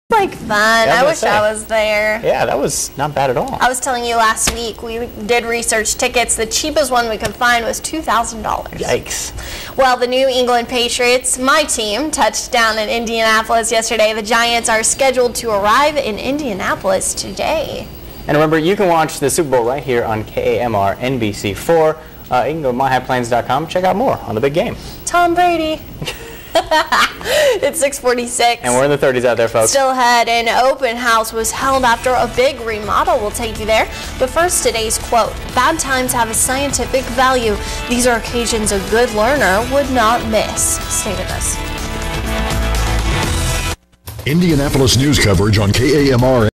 Like fun. I wish I was there. Yeah, that was not bad at all. I was telling you last week, we did research tickets. The cheapest one we could find was $2,000. Yikes. Well, the New England Patriots, my team, touched down in Indianapolis yesterday. The Giants are scheduled to arrive in Indianapolis today. And remember, you can watch the Super Bowl right here on KAMR NBC4. You can go to myhighplains.com, check out more on the big game. Tom Brady. It's 6:46. And we're in the 30s out there, folks. Still ahead, an open house was held after a big remodel. We'll take you there. But first, today's quote. Bad times have a scientific value. These are occasions a good learner would not miss. Stay with us. Indianapolis news coverage on KAMR.